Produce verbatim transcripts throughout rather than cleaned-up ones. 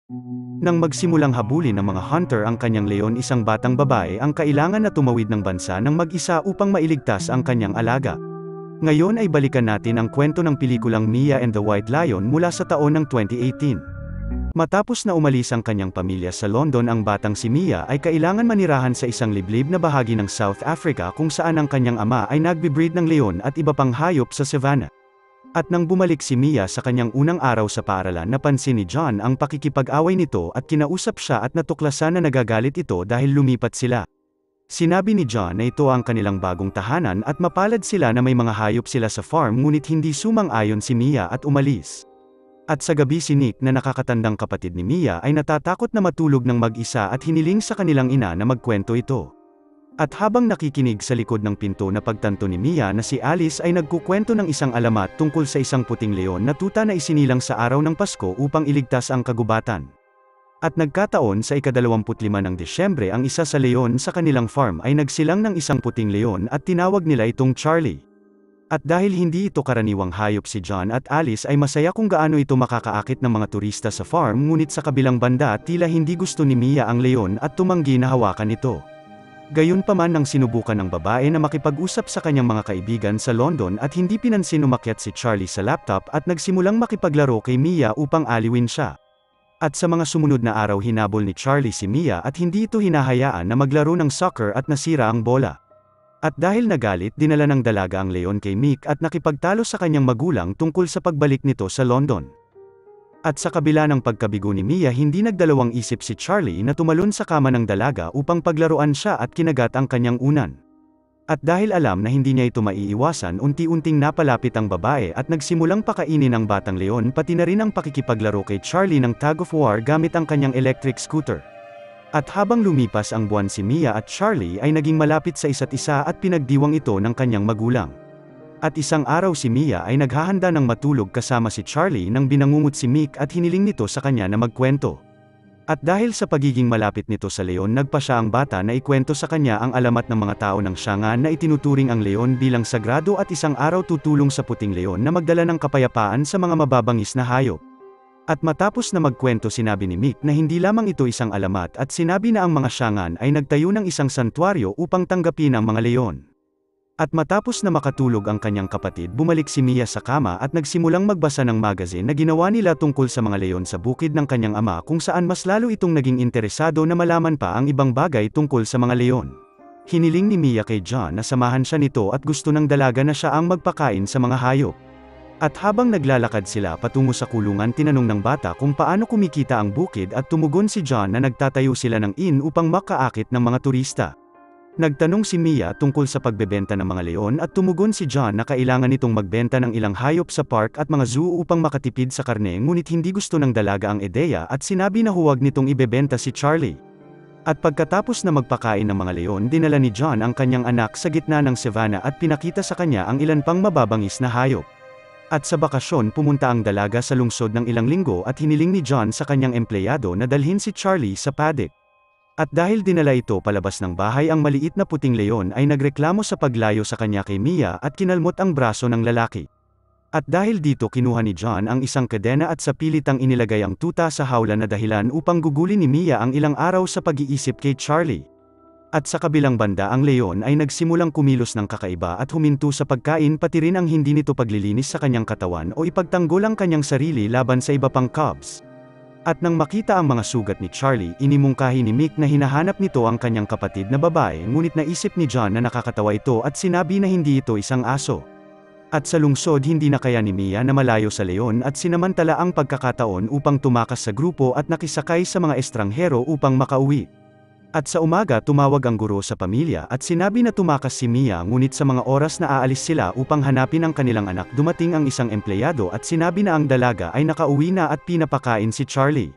Nang magsimulang habulin ng mga hunter ang kanyang leon, isang batang babae ang kailangan na tumawid ng bansa ng mag-isa upang mailigtas ang kanyang alaga. Ngayon ay balikan natin ang kwento ng pelikulang Mia and the White Lion mula sa taon ng twenty eighteen. Matapos na umalis ang kanyang pamilya sa London, ang batang si Mia ay kailangan manirahan sa isang liblib na bahagi ng South Africa kung saan ang kanyang ama ay nagbe-breed ng leon at iba pang hayop sa savanna. At nang bumalik si Mia sa kanyang unang araw sa paaralan, napansin ni John ang pakikipag-away nito at kinausap siya at natuklasan na nagagalit ito dahil lumipat sila. Sinabi ni John na ito ang kanilang bagong tahanan at mapalad sila na may mga hayop sila sa farm, ngunit hindi sumang-ayon si Mia at umalis. At sa gabi, si Nick na nakakatandang kapatid ni Mia ay natatakot na matulog ng mag-isa at hiniling sa kanilang ina na magkwento ito. At habang nakikinig sa likod ng pinto, na pagtanto ni Mia na si Alice ay nagkukwento ng isang alamat tungkol sa isang puting leon na tuta na isinilang sa araw ng Pasko upang iligtas ang kagubatan. At nagkataon sa ikadalawamput lima ng Disyembre, ang isa sa leon sa kanilang farm ay nagsilang ng isang puting leon at tinawag nila itong Charlie. At dahil hindi ito karaniwang hayop, si John at Alice ay masaya kung gaano ito makakaakit ng mga turista sa farm, ngunit sa kabilang banda tila hindi gusto ni Mia ang leon at tumanggi na hawakan ito. Gayunpaman, nang sinubukan ng babae na makipag-usap sa kanyang mga kaibigan sa London at hindi pinansin, umakyat si Charlie sa laptop at nagsimulang makipaglaro kay Mia upang aliwin siya. At sa mga sumunod na araw, hinabol ni Charlie si Mia at hindi ito hinahayaan na maglaro ng soccer at nasira ang bola. At dahil nagalit, dinala ng dalaga ang leon kay Mick at nakipagtalo sa kanyang magulang tungkol sa pagbalik nito sa London. At sa kabila ng pagkabigo ni Mia, hindi nagdalawang isip si Charlie na tumalon sa kama ng dalaga upang paglaruan siya at kinagat ang kanyang unan. At dahil alam na hindi niya ito maiiwasan, unti-unting napalapit ang babae at nagsimulang pakainin ang batang leon, pati na rin ang pakikipaglaro kay Charlie ng tug of war gamit ang kanyang electric scooter. At habang lumipas ang buwan, si Mia at Charlie ay naging malapit sa isa't isa at pinagdiwang ito ng kanyang magulang. At isang araw, si Mia ay naghahanda ng matulog kasama si Charlie nang binangungot si Mick at hiniling nito sa kanya na magkwento. At dahil sa pagiging malapit nito sa leon, nagpa siya ang bata na ikwento sa kanya ang alamat ng mga tao ng Siangan na itinuturing ang leon bilang sagrado at isang araw tutulong sa puting leon na magdala ng kapayapaan sa mga mababangis na hayop. At matapos na magkwento, sinabi ni Mick na hindi lamang ito isang alamat at sinabi na ang mga Siangan ay nagtayo ng isang santuaryo upang tanggapin ang mga leon. At matapos na makatulog ang kanyang kapatid, bumalik si Mia sa kama at nagsimulang magbasa ng magazine na ginawa nila tungkol sa mga leon sa bukid ng kanyang ama, kung saan mas lalo itong naging interesado na malaman pa ang ibang bagay tungkol sa mga leon. Hiniling ni Mia kay John na samahan siya nito at gusto ng dalaga na siya ang magpakain sa mga hayop. At habang naglalakad sila patungo sa kulungan, tinanong ng bata kung paano kumikita ang bukid at tumugon si John na nagtatayo sila ng inn upang makaakit ng mga turista. Nagtanong si Mia tungkol sa pagbebenta ng mga leon at tumugon si John na kailangan nitong magbenta ng ilang hayop sa park at mga zoo upang makatipid sa karne, ngunit hindi gusto ng dalaga ang ideya at sinabi na huwag nitong ibebenta si Charlie. At pagkatapos na magpakain ng mga leon, dinala ni John ang kanyang anak sa gitna ng savanna at pinakita sa kanya ang ilan pang mababangis na hayop. At sa bakasyon, pumunta ang dalaga sa lungsod ng ilang linggo at hiniling ni John sa kanyang empleyado na dalhin si Charlie sa paddock. At dahil dinala ito palabas ng bahay, ang maliit na puting leon ay nagreklamo sa paglayo sa kanya kay Mia at kinalmot ang braso ng lalaki. At dahil dito, kinuha ni John ang isang kadena at sa pilitang inilagay ang tuta sa hawla na dahilan upang gugulin ni Mia ang ilang araw sa pag-iisip kay Charlie. At sa kabilang banda, ang leon ay nagsimulang kumilos ng kakaiba at huminto sa pagkain, pati rin ang hindi nito paglilinis sa kanyang katawan o ipagtanggol ang kanyang sarili laban sa iba pang cubs. At nang makita ang mga sugat ni Charlie, inimungkahi ni Mick na hinahanap nito ang kanyang kapatid na babae, ngunit naisip ni John na nakakatawa ito at sinabi na hindi ito isang aso. At sa lungsod, hindi na kaya ni Mia na malayo sa leon at sinamantala ang pagkakataon upang tumakas sa grupo at nakisakay sa mga estranghero upang makauwi. At sa umaga, tumawag ang guro sa pamilya at sinabi na tumakas si Mia, ngunit sa mga oras na aalis sila upang hanapin ang kanilang anak, dumating ang isang empleyado at sinabi na ang dalaga ay nakauwi na at pinapakain si Charlie.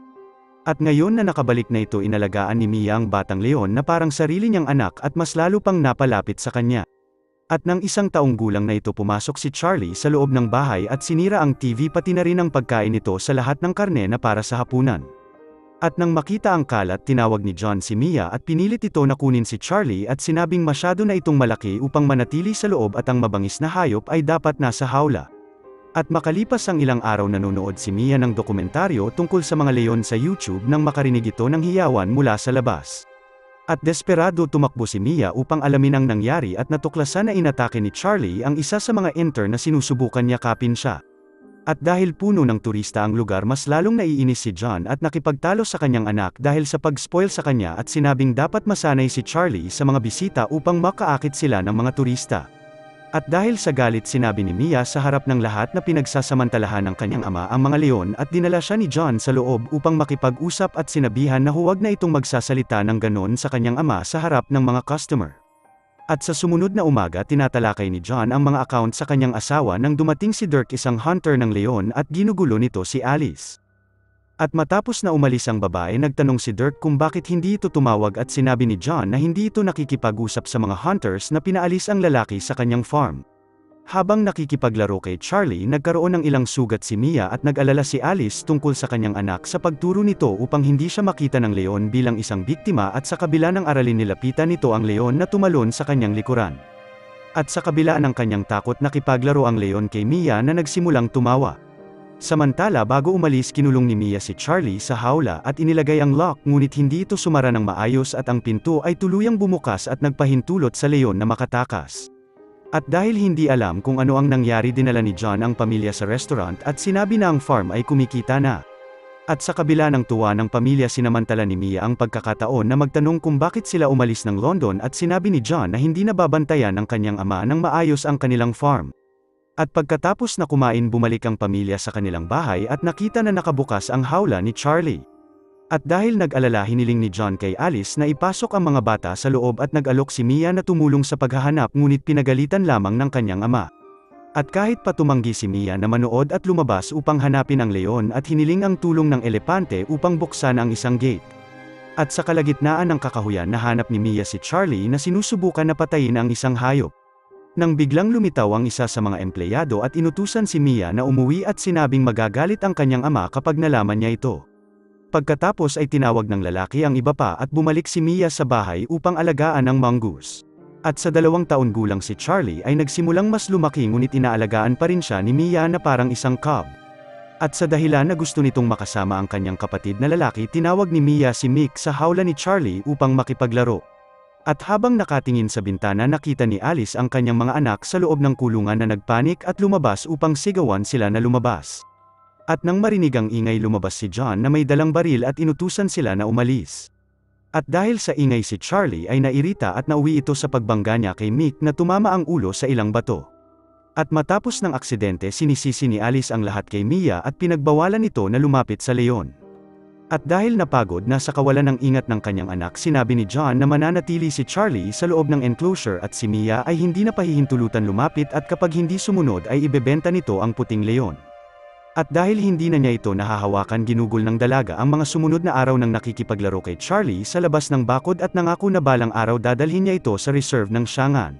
At ngayon na nakabalik na ito, inalagaan ni Mia ang batang leon na parang sarili niyang anak at mas lalo pang napalapit sa kanya. At nang isang taong gulang na ito, pumasok si Charlie sa loob ng bahay at sinira ang T V pati na rin ang pagkain nito sa lahat ng karne na para sa hapunan. At nang makita ang kalat, tinawag ni John si Mia at pinilit ito na kunin si Charlie at sinabing masyado na itong malaki upang manatili sa loob at ang mabangis na hayop ay dapat nasa hawla. At makalipas ang ilang araw nanonood si Mia ng dokumentaryo tungkol sa mga leon sa YouTube nang makarinig ito ng hiyawan mula sa labas. At desperado tumakbo si Mia upang alamin ang nangyari at natuklasan na inatake ni Charlie ang isa sa mga intern na sinusubukan yakapin siya. At dahil puno ng turista ang lugar, mas lalong naiinis si John at nakipagtalo sa kanyang anak dahil sa pag-spoil sa kanya at sinabing dapat masanay si Charlie sa mga bisita upang makaakit sila ng mga turista. At dahil sa galit sinabi ni Mia sa harap ng lahat na pinagsasamantalahan ng kanyang ama ang mga leon at dinala siya ni John sa loob upang makipag-usap at sinabihan na huwag na itong magsasalita ng ganon sa kanyang ama sa harap ng mga customer. At sa sumunod na umaga tinatalakay ni John ang mga account sa kanyang asawa nang dumating si Dirk, isang hunter ng leon, at ginugulo nito si Alice. At matapos na umalis ang babae, nagtanong si Dirk kung bakit hindi ito tumawag at sinabi ni John na hindi ito nakikipag-usap sa mga hunters na pinaalis ang lalaki sa kanyang farm. Habang nakikipaglaro kay Charlie, nagkaroon ng ilang sugat si Mia at nag-alala si Alice tungkol sa kanyang anak sa pagturo nito upang hindi siya makita ng leon bilang isang biktima, at sa kabila ng aralin nilapitan nito ang leon na tumalon sa kanyang likuran. At sa kabila ng kanyang takot, nakipaglaro ang leon kay Mia na nagsimulang tumawa. Samantala, bago umalis, kinulong ni Mia si Charlie sa hawla at inilagay ang lock, ngunit hindi ito sumara ng maayos at ang pinto ay tuluyang bumukas at nagpahintulot sa leon na makatakas. At dahil hindi alam kung ano ang nangyari, dinala ni John ang pamilya sa restaurant at sinabi na ang farm ay kumikita na. At sa kabila ng tuwa ng pamilya, sinamantala ni Mia ang pagkakataon na magtanong kung bakit sila umalis ng London, at sinabi ni John na hindi nababantayan ng kanyang ama ng maayos ang kanilang farm. At pagkatapos na kumain, bumalik ang pamilya sa kanilang bahay at nakita na nakabukas ang hawla ni Charlie. At dahil nag-alala, hiniling ni John kay Alice na ipasok ang mga bata sa loob at nag-alok si Mia na tumulong sa paghahanap, ngunit pinagalitan lamang ng kanyang ama. At kahit pa tumanggi si Mia na manood at lumabas upang hanapin ang leon, at hiniling ang tulong ng elepante upang buksan ang isang gate. At sa kalagitnaan ng kakahuyan, nahanap ni Mia si Charlie na sinusubukan na patayin ang isang hayop. Nang biglang lumitaw ang isa sa mga empleyado at inutusan si Mia na umuwi at sinabing magagalit ang kanyang ama kapag nalaman niya ito. Pagkatapos ay tinawag ng lalaki ang iba pa at bumalik si Mia sa bahay upang alagaan ang mongoose. At sa dalawang taon gulang si Charlie ay nagsimulang mas lumaki, ngunit inaalagaan pa rin siya ni Mia na parang isang cub. At sa dahilan na gusto nitong makasama ang kanyang kapatid na lalaki, tinawag ni Mia si Mick sa hawla ni Charlie upang makipaglaro. At habang nakatingin sa bintana, nakita ni Alice ang kanyang mga anak sa loob ng kulungan na nagpanik at lumabas upang sigawan sila na lumabas. At nang marinig ang ingay, lumabas si John na may dalang baril at inutusan sila na umalis. At dahil sa ingay, si Charlie ay nairita at nauwi ito sa pagbangga niya kay Mick na tumama ang ulo sa ilang bato. At matapos ng aksidente, sinisisi ni Alice ang lahat kay Mia at pinagbawalan ito na lumapit sa leon. At dahil napagod na sa kawalan ng ingat ng kanyang anak, sinabi ni John na mananatili si Charlie sa loob ng enclosure at si Mia ay hindi na pahihintulutan lumapit, at kapag hindi sumunod ay ibebenta nito ang puting leon. At dahil hindi na niya ito nahahawakan, ginugol ng dalaga ang mga sumunod na araw ng nakikipaglaro kay Charlie sa labas ng bakod, at nangako na balang araw dadalhin niya ito sa reserve ng Siangan.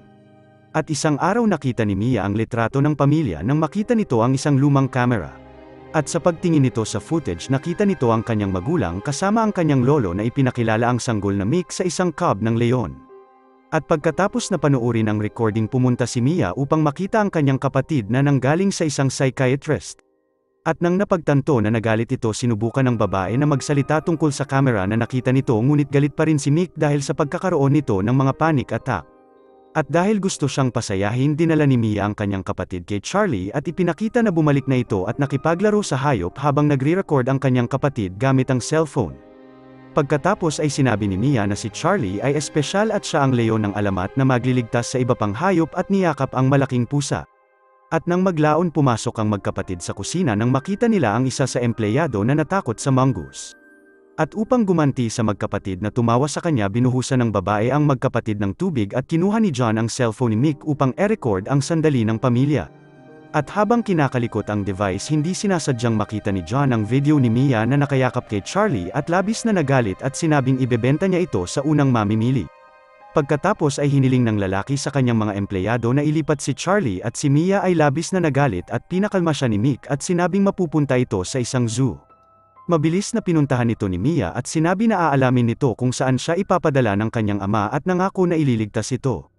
At isang araw nakita ni Mia ang litrato ng pamilya nang makita nito ang isang lumang kamera. At sa pagtingin nito sa footage, nakita nito ang kanyang magulang kasama ang kanyang lolo na ipinakilala ang sanggol na Mick sa isang cub ng leon. At pagkatapos na panuorin ang recording, pumunta si Mia upang makita ang kanyang kapatid na nanggaling sa isang psychiatrist. At nang napagtanto na nagalit ito, sinubukan ng babae na magsalita tungkol sa camera na nakita nito, ngunit galit pa rin si Mick dahil sa pagkakaroon nito ng mga panic attack. At dahil gusto siyang pasayahin, dinala ni Mia ang kanyang kapatid kay Charlie at ipinakita na bumalik na ito at nakipaglaro sa hayop habang nagre-record ang kanyang kapatid gamit ang cellphone. Pagkatapos ay sinabi ni Mia na si Charlie ay espesyal at siya ang leon ng alamat na magliligtas sa iba pang hayop, at niyakap ang malaking pusa. At nang maglaon, pumasok ang magkapatid sa kusina nang makita nila ang isa sa empleyado na natakot sa mongoose. At upang gumanti sa magkapatid na tumawa sa kanya, binuhusan ng babae ang magkapatid ng tubig at kinuha ni John ang cellphone ni Mick upang e-record ang sandali ng pamilya. At habang kinakalikot ang device, hindi sinasadyang makita ni John ang video ni Mia na nakayakap kay Charlie, at labis na nagalit at sinabing ibebenta niya ito sa unang mamimili. Pagkatapos ay hiniling ng lalaki sa kanyang mga empleyado na ilipat si Charlie, at si Mia ay labis na nagalit at pinakalma siya ni Mick at sinabing mapupunta ito sa isang zoo. Mabilis na pinuntahan ito ni Mia at sinabi na aalamin nito kung saan siya ipapadala ng kanyang ama at nangako na ililigtas ito.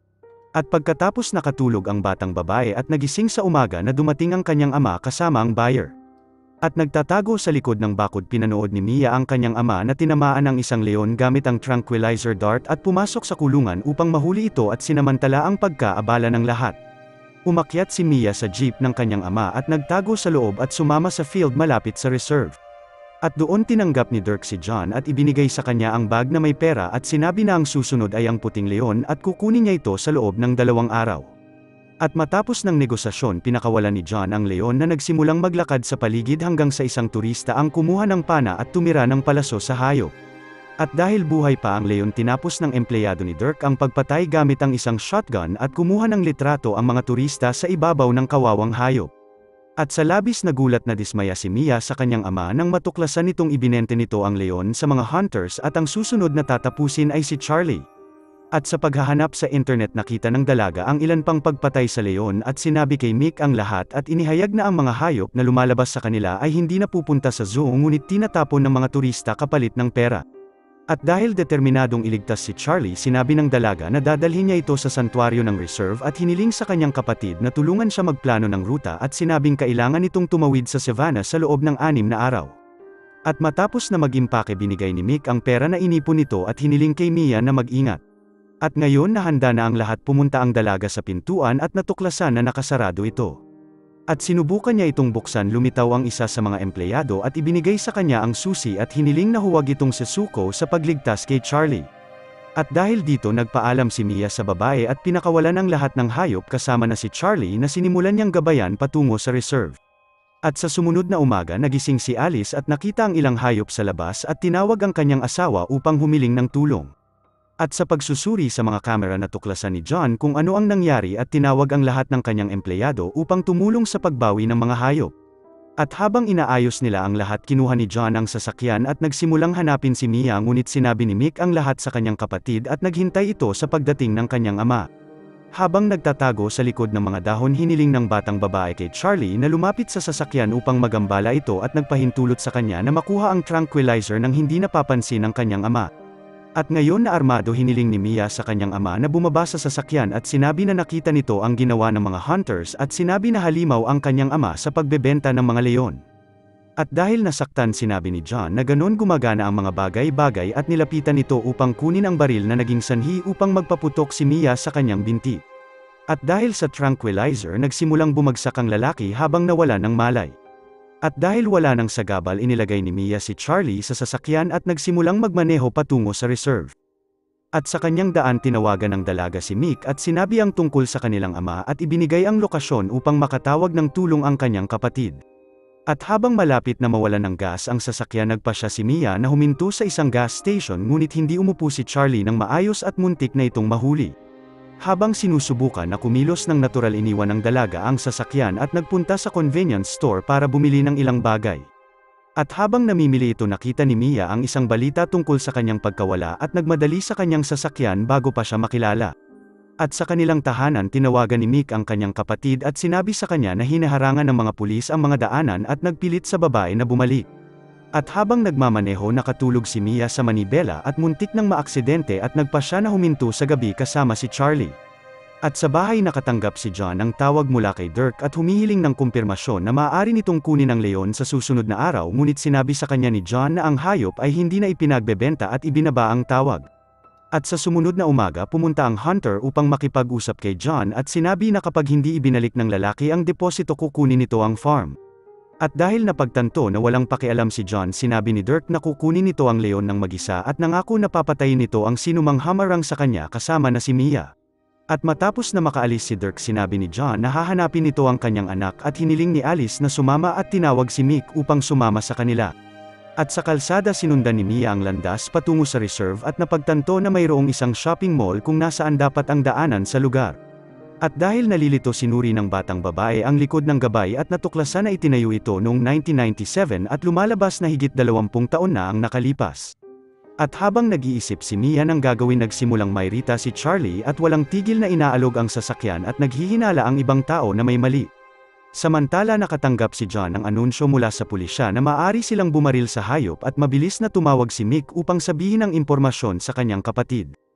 At pagkatapos nakatulog ang batang babae at nagising sa umaga na dumating ang kanyang ama kasama ang buyer. At nagtatago sa likod ng bakod pinanood ni Mia ang kanyang ama na tinamaan ng isang leon gamit ang tranquilizer dart at pumasok sa kulungan upang mahuli ito at sinamantala ang pagkaabala ng lahat. Umakyat si Mia sa jeep ng kanyang ama at nagtago sa loob at sumama sa field malapit sa reserve. At doon tinanggap ni Dirk si John at ibinigay sa kanya ang bag na may pera at sinabi na ang susunod ay ang puting leon at kukunin niya ito sa loob ng dalawang araw. At matapos ng negosasyon pinakawalan ni John ang leon na nagsimulang maglakad sa paligid hanggang sa isang turista ang kumuha ng pana at tumira ng palaso sa hayop. At dahil buhay pa ang leon tinapos ng empleyado ni Dirk ang pagpatay gamit ang isang shotgun at kumuha ng litrato ang mga turista sa ibabaw ng kawawang hayop. At sa labis na gulat na dismaya si Mia sa kanyang ama nang matuklasan nitong ibinente nito ang leon sa mga hunters at ang susunod na tatapusin ay si Charlie. At sa paghahanap sa internet nakita ng dalaga ang ilan pang pagpatay sa leon at sinabi kay Mick ang lahat at inihayag na ang mga hayop na lumalabas sa kanila ay hindi napupunta sa zoo ngunit tinatapon ng mga turista kapalit ng pera. At dahil determinadong iligtas si Charlie sinabi ng dalaga na dadalhin niya ito sa santuaryo ng reserve at hiniling sa kanyang kapatid na tulungan siya magplano ng ruta at sinabing kailangan itong tumawid sa savanna sa loob ng anim na araw. At matapos na mag-impake binigay ni Mick ang pera na inipon nito at hiniling kay Mia na mag-ingat. At ngayon nahanda na ang lahat pumunta ang dalaga sa pintuan at natuklasan na nakasarado ito. At sinubukan niya itong buksan lumitaw ang isa sa mga empleyado at ibinigay sa kanya ang susi at hiniling na huwag itong susuko sa pagligtas kay Charlie. At dahil dito nagpaalam si Mia sa babae at pinakawalan ang lahat ng hayop kasama na si Charlie na sinimulan niyang gabayan patungo sa reserve. At sa sumunod na umaga nagising si Alice at nakita ang ilang hayop sa labas at tinawag ang kanyang asawa upang humiling ng tulong. At sa pagsusuri sa mga kamera natuklasan ni John kung ano ang nangyari at tinawag ang lahat ng kanyang empleyado upang tumulong sa pagbawi ng mga hayop. At habang inaayos nila ang lahat kinuha ni John ang sasakyan at nagsimulang hanapin si Mia ngunit sinabi ni Mick ang lahat sa kanyang kapatid at naghintay ito sa pagdating ng kanyang ama. Habang nagtatago sa likod ng mga dahon hiniling ng batang babae kay Charlie na lumapit sa sasakyan upang magambala ito at nagpahintulot sa kanya na makuha ang tranquilizer nang hindi napapansin ng kanyang ama. At ngayon na armado hiniling ni Mia sa kanyang ama na bumaba sa sasakyan at sinabi na nakita nito ang ginawa ng mga hunters at sinabi na halimaw ang kanyang ama sa pagbebenta ng mga leon. At dahil nasaktan sinabi ni John na ganon gumagana ang mga bagay-bagay at nilapitan ito upang kunin ang baril na naging sanhi upang magpaputok si Mia sa kanyang binti. At dahil sa tranquilizer nagsimulang bumagsak ang lalaki habang nawala ng malay. At dahil wala nang sagabal inilagay ni Mia si Charlie sa sasakyan at nagsimulang magmaneho patungo sa reserve. At sa kanyang daan tinawagan ng dalaga si Mick at sinabi ang tungkol sa kanilang ama at ibinigay ang lokasyon upang makatawag ng tulong ang kanyang kapatid. At habang malapit na mawalan ng gas ang sasakyan nagpasya si Mia na huminto sa isang gas station ngunit hindi umupo si Charlie ng maayos at muntik na itong mahuli. Habang sinusubukan na kumilos ng natural iniwan ng dalaga ang sasakyan at nagpunta sa convenience store para bumili ng ilang bagay. At habang namimili ito nakita ni Mia ang isang balita tungkol sa kanyang pagkawala at nagmadali sa kanyang sasakyan bago pa siya makilala. At sa kanilang tahanan tinawagan ni Mick ang kanyang kapatid at sinabi sa kanya na hinaharangan ng mga pulis ang mga daanan at nagpilit sa babae na bumalik. At habang nagmamaneho nakatulog si Mia sa manibela at muntik nang maaksidente at nagpa siya na huminto sa gabi kasama si Charlie. At sa bahay nakatanggap si John ng tawag mula kay Dirk at humihiling ng kumpirmasyon na maaari nitong kunin ang leon sa susunod na araw ngunit sinabi sa kanya ni John na ang hayop ay hindi na ipinagbebenta at ibinaba ang tawag. At sa sumunod na umaga pumunta ang hunter upang makipag-usap kay John at sinabi na kapag hindi ibinalik ng lalaki ang deposito kukunin nito ang farm. At dahil napagtanto na walang pakialam si John sinabi ni Dirk na kukunin nito ang leon ng mag-isa at nangako na papatayin nito ang sinumang hamarang sa kanya kasama na si Mia. At matapos na makaalis si Dirk sinabi ni John na hahanapin nito ang kanyang anak at hiniling ni Alice na sumama at tinawag si Mick upang sumama sa kanila. At sa kalsada sinundan ni Mia ang landas patungo sa reserve at napagtanto na mayroong isang shopping mall kung nasaan dapat ang daanan sa lugar. At dahil nalilito sinuri ng batang babae ang likod ng gabay at natuklasan na itinayo ito noong nineteen ninety-seven at lumalabas na higit dalawampung taon na ang nakalipas. At habang nag-iisip si Mia ng gagawin nagsimulang mayrita si Charlie at walang tigil na inaalog ang sasakyan at naghihinala ang ibang tao na may mali. Samantala nakatanggap si John ng anunsyo mula sa pulisya na maaari silang bumaril sa hayop at mabilis na tumawag si Mick upang sabihin ang impormasyon sa kanyang kapatid.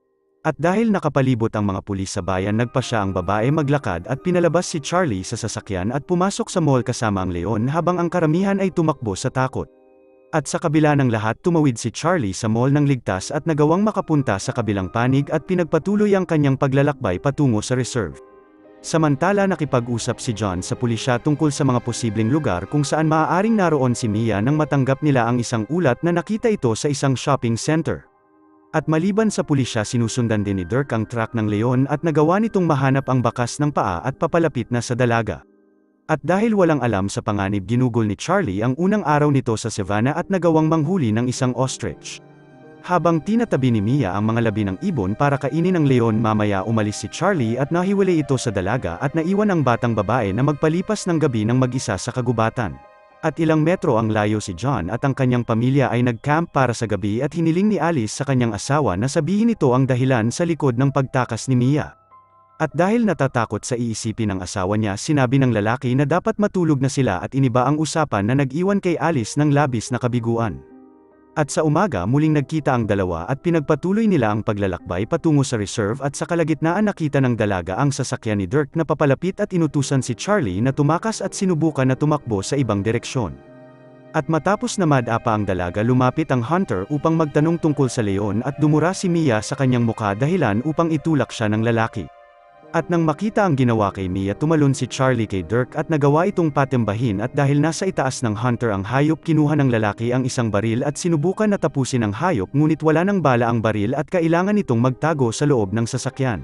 At dahil nakapalibot ang mga pulis sa bayan, nagpa siya ang babae maglakad at pinalabas si Charlie sa sasakyan at pumasok sa mall kasama ang leon habang ang karamihan ay tumakbo sa takot. At sa kabila ng lahat, tumawid si Charlie sa mall ng ligtas at nagawang makapunta sa kabilang panig at pinagpatuloy ang kanyang paglalakbay patungo sa reserve. Samantala, nakipag-usap si John sa pulisya tungkol sa mga posibleng lugar kung saan maaaring naroon si Mia nang matanggap nila ang isang ulat na nakita ito sa isang shopping center. At maliban sa pulisya, sinusundan din ni Dirk ang track ng leon at nagawa nitong mahanap ang bakas ng paa at papalapit na sa dalaga. At dahil walang alam sa panganib, ginugol ni Charlie ang unang araw nito sa Savannah at nagawang manghuli ng isang ostrich. Habang tinatabi ni Mia ang mga labi ng ibon para kainin ng leon, mamaya umalis si Charlie at nahiwalay ito sa dalaga at naiwan ang batang babae na magpalipas ng gabi ng mag-isa sa kagubatan. At ilang metro ang layo si John at ang kanyang pamilya ay nag-camp para sa gabi at hiniling ni Alice sa kanyang asawa na sabihin ito ang dahilan sa likod ng pagtakas ni Mia. At dahil natatakot sa iisipin ng asawa niya, sinabi ng lalaki na dapat matulog na sila at iniba ang usapan na nag-iwan kay Alice ng labis na kabiguan. At sa umaga, muling nagkita ang dalawa at pinagpatuloy nila ang paglalakbay patungo sa reserve at sa kalagitnaan nakita ng dalaga ang sasakyan ni Dirk na papalapit at inutusan si Charlie na tumakas at sinubukan na tumakbo sa ibang direksyon. At matapos na madapa ang dalaga, lumapit ang hunter upang magtanong tungkol sa leon at dumura si Mia sa kanyang mukha dahilan upang itulak siya ng lalaki. At nang makita ang ginawa kay Mia, tumalon si Charlie kay Dirk at nagawa itong patembahin at dahil nasa itaas ng hunter ang hayop, kinuha ng lalaki ang isang baril at sinubukan na tapusin ang hayop, ngunit wala ng bala ang baril at kailangan itong magtago sa loob ng sasakyan.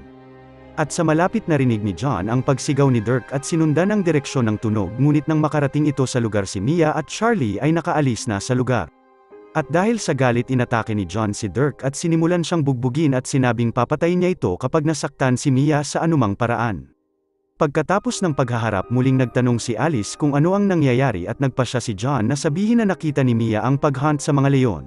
At sa malapit narinig ni John ang pagsigaw ni Dirk at sinundan ang direksyon ng tunog, ngunit nang makarating ito sa lugar, si Mia at Charlie ay nakaalis na sa lugar. At dahil sa galit, inatake ni John si Dirk at sinimulan siyang bugbugin at sinabing papatayin niya ito kapag nasaktan si Mia sa anumang paraan. Pagkatapos ng paghaharap, muling nagtanong si Alice kung ano ang nangyayari at nagpasya si John na sabihin na nakita ni Mia ang paghunt sa mga leon.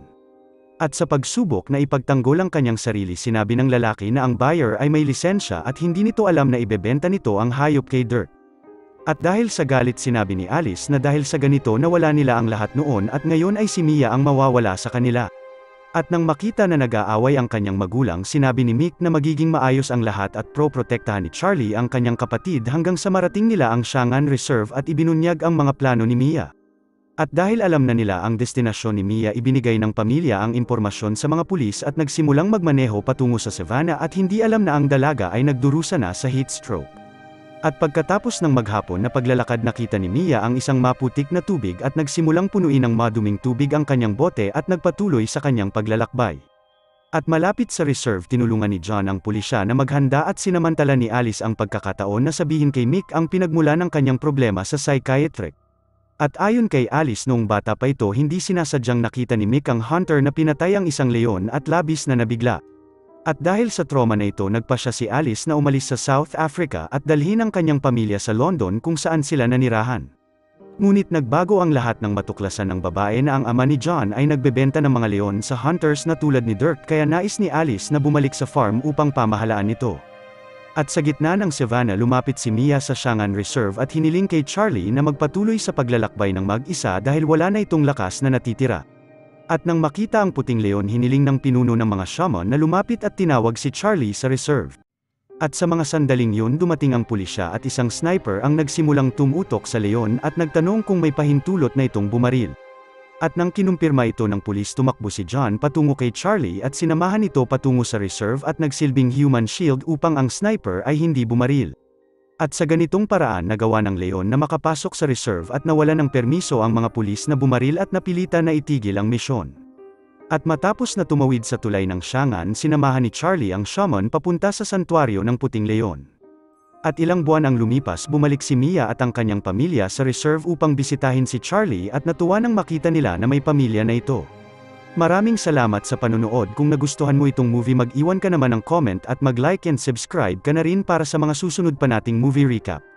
At sa pagsubok na ipagtanggol ang kanyang sarili, sinabi ng lalaki na ang buyer ay may lisensya at hindi nito alam na ibebenta nito ang hayop kay Dirk. At dahil sa galit, sinabi ni Alice na dahil sa ganito nawala nila ang lahat noon at ngayon ay si Mia ang mawawala sa kanila. At nang makita na nag-aaway ang kanyang magulang, sinabi ni Mick na magiging maayos ang lahat at pro-protektahan ni Charlie ang kanyang kapatid hanggang sa marating nila ang Shangan Reserve at ibinunyag ang mga plano ni Mia. At dahil alam na nila ang destinasyon ni Mia, ibinigay ng pamilya ang impormasyon sa mga pulis at nagsimulang magmaneho patungo sa Savannah at hindi alam na ang dalaga ay nagdurusa na sa heat stroke. At pagkatapos ng maghapon na paglalakad, nakita ni Mia ang isang maputik na tubig at nagsimulang punuin ng maduming tubig ang kanyang bote at nagpatuloy sa kanyang paglalakbay. At malapit sa reserve, tinulungan ni John ang pulisya na maghanda at sinamantala ni Alice ang pagkakataon na sabihin kay Mick ang pinagmula ng kanyang problema sa psychiatric. At ayon kay Alice, noong bata pa ito, hindi sinasadyang nakita ni Mick ang hunter na pinatay ang isang leon at labis na nabigla. At dahil sa trauma na ito, nagpasya si Alice na umalis sa South Africa at dalhin ang kanyang pamilya sa London kung saan sila nanirahan. Ngunit nagbago ang lahat nang matuklasan ng babae na ang ama ni John ay nagbebenta ng mga leon sa hunters na tulad ni Dirk, kaya nais ni Alice na bumalik sa farm upang pamahalaan ito. At sa gitna ng Savannah, lumapit si Mia sa Shangan Reserve at hiniling kay Charlie na magpatuloy sa paglalakbay ng mag-isa dahil wala na itong lakas na natitira. At nang makita ang puting leon, hiniling ng pinuno ng mga shaman na lumapit at tinawag si Charlie sa reserve. At sa mga sandaling yun, dumating ang pulisya at isang sniper ang nagsimulang tumutok sa leon at nagtanong kung may pahintulot na itong bumaril. At nang kinumpirma ito ng pulis, tumakbo si John patungo kay Charlie at sinamahan ito patungo sa reserve at nagsilbing human shield upang ang sniper ay hindi bumaril. At sa ganitong paraan, nagawa ng leon na makapasok sa reserve at nawala ng permiso ang mga pulis na bumaril at napilitan na itigil ang misyon. At matapos na tumawid sa tulay ng Shangan, sinamahan ni Charlie ang shaman papunta sa santuaryo ng puting leon. At ilang buwan ang lumipas, bumalik si Mia at ang kanyang pamilya sa reserve upang bisitahin si Charlie at natuwa nang makita nila na may pamilya na ito. Maraming salamat sa panunood. Kung nagustuhan mo itong movie, mag-iwan ka naman ng comment at mag-like and subscribe ka na rin para sa mga susunod pa nating movie recap.